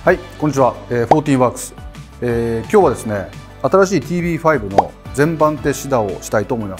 はい、こんにちは、14ワークス、今日はですね、新しい TB5 の全番手指導をしたいと思います。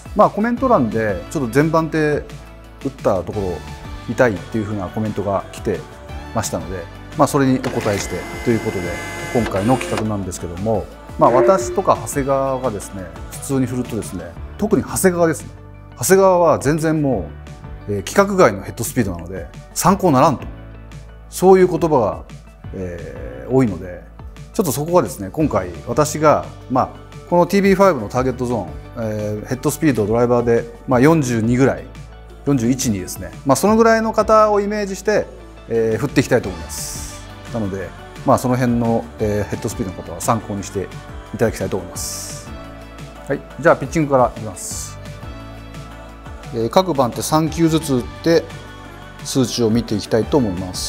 コメント欄でちょっと全番手打ったところ痛いっていう風なコメントが来てましたので、それにお答えしてということで今回の企画なんですけども、私とか長谷川がですね、普通に振るとですね、特に長谷川ですね、長谷川は全然もう、規格外のヘッドスピードなので参考ならんと、そういう言葉が多いので、ちょっとそこはですね、今回私が、この TB5 のターゲットゾーン、ヘッドスピードドライバーで、42ぐらい41にですね、そのぐらいの方をイメージして、振っていきたいと思います。なので、その辺の、ヘッドスピードの方は参考にしていただきたいと思います。はい、じゃあピッチングからいきます。各番手3球ずつ打って数値を見ていきたいと思います。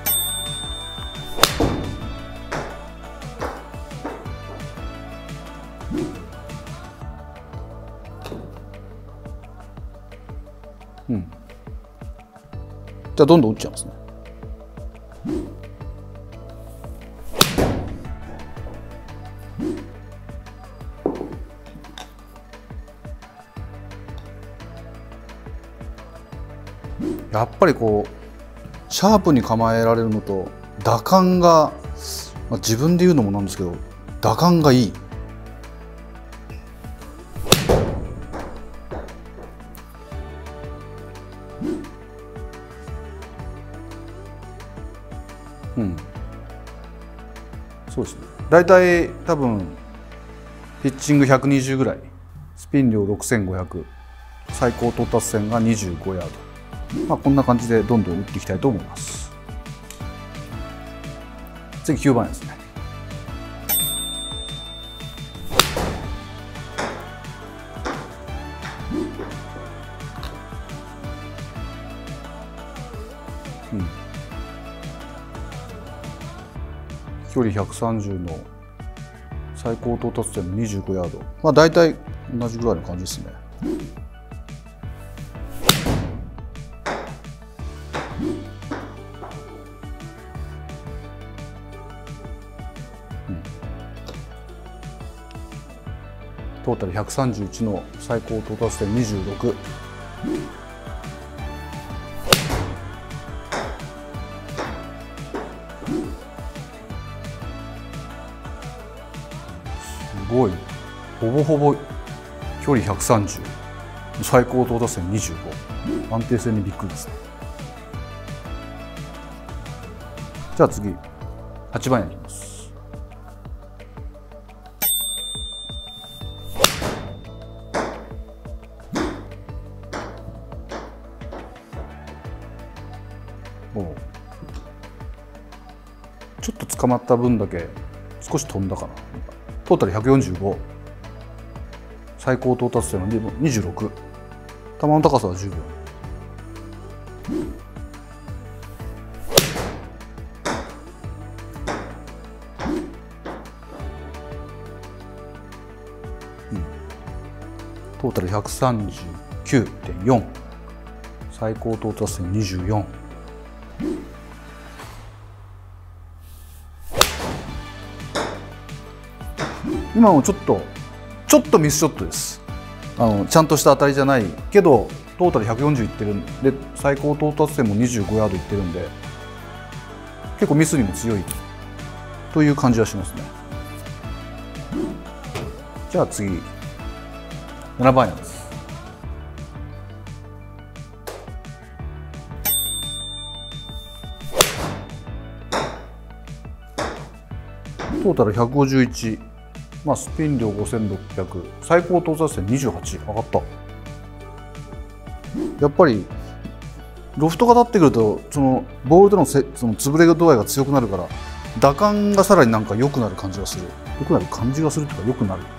じゃあどんどん打っちゃいますね。やっぱりこうシャープに構えられるのと打感が、自分で言うのもなんですけど、打感がいい。そうですね。だいたい多分ピッチング120ぐらい、スピン量6500、最高到達線が25ヤード。こんな感じでどんどん打っていきたいと思います。次9番ですね。距離130の最高到達点の25ヤード、だいたい同じぐらいの感じですね。トータル131の最高到達点26。すごい、ほぼほぼ距離130、最高到達点25、安定性にびっくりですね。じゃあ次8番やります。ちょっと捕まった分だけ少し飛んだかな。トータル145、最高到達点の26、球の高さは10秒。トータル139.4、最高到達点24。今もちょっとミスショットです。ちゃんとした当たりじゃないけどトータル140いってるんで、最高到達点も25ヤードいってるんで、結構ミスにも強いという感じはしますね。じゃあ次7番アイアンです。トータル151、スピン量5600、最高到達点28、上がった。やっぱりロフトが立ってくると、そのボールでのその潰れ度合いが強くなるから、打感がさらになんか良くなる感じがする。良くなる感じがするというか、良くなる。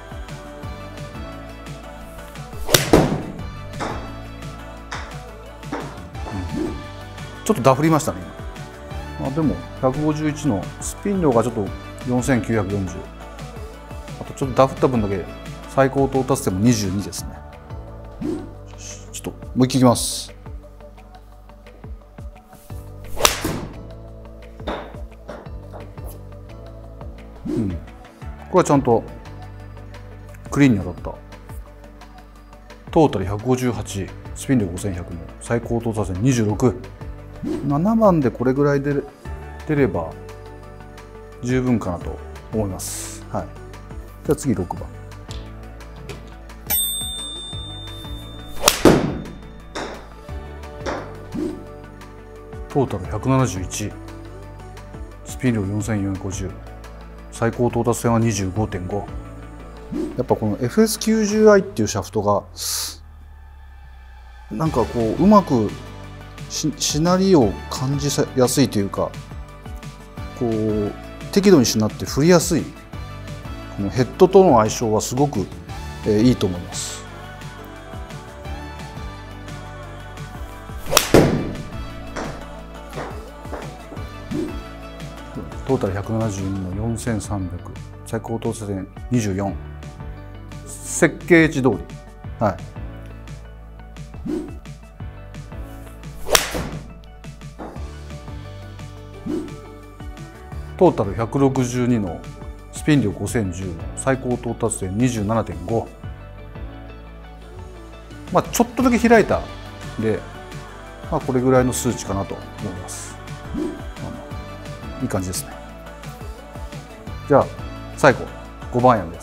ちょっとダフりましたね今。でも151のスピン量がちょっと4940。あとちょっとダフった分だけ最高到達点も22ですね。ちょっともう一回いきます。 これはちゃんとクリーンに当たった。トータル158、スピン量5100の最高到達点26。7番でこれぐらい出れば十分かなと思います。はい。じゃあ次6番。トータル171、スピン量4450、最高到達点は 25.5。やっぱこの FS90i っていうシャフトがなんかこううまくしなりを感じやすいというか、こう適度にしなって振りやすい、このヘッドとの相性はすごくいいと思います。トータル172の4300、最高到達点24。設計値通り。はい。トータル162のスピン量5010の最高到達点 27.5。まあちょっとだけ開いたで、まあこれぐらいの数値かなと思います。いい感じですね。じゃあ最後5番アイアンです。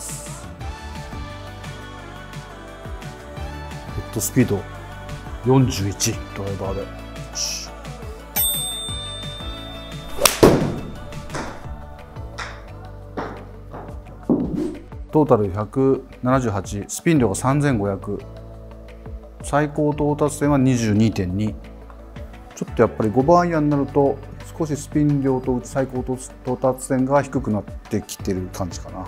ヘッドスピード41、ドライバーで。トータル178、スピン量が3500、最高到達点は 22.2。ちょっとやっぱり5番アイアンになると少しスピン量と最高到達点が低くなってきてる感じかな。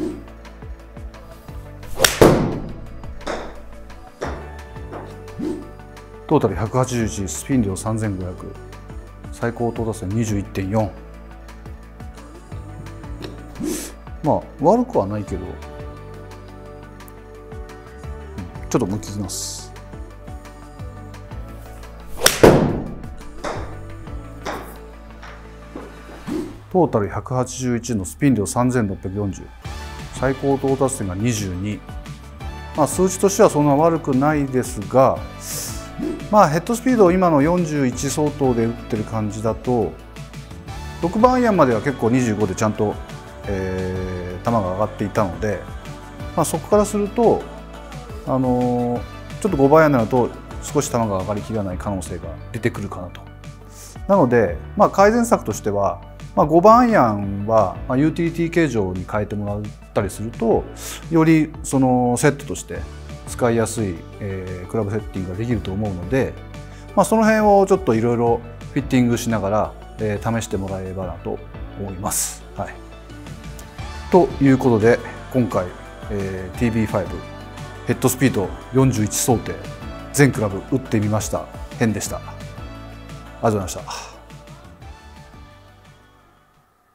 トータル181、スピン量3500、最高到達点 21.4。まあ悪くはないけど、ちょっと向きます。トータル181のスピン量3640、最高到達点が22。まあ数値としてはそんな悪くないですが、まあヘッドスピードを今の41相当で打ってる感じだと、6番アイアンまでは結構25でちゃんと、球が上がっていたので、まあ、そこからすると、ちょっと5番アイアンになると少し球が上がりきらない可能性が出てくるかなと。なので、まあ、改善策としては、まあ、5番アイアンはユーティリティ形状に変えてもらったりすると、よりそのセットとして使いやすい、クラブセッティングができると思うので、まあ、その辺をちょっといろいろフィッティングしながら、試してもらえればなと思います。はい、ということで今回、TB5 ヘッドスピード41想定全クラブ打ってみました編でした。ありがとうございました。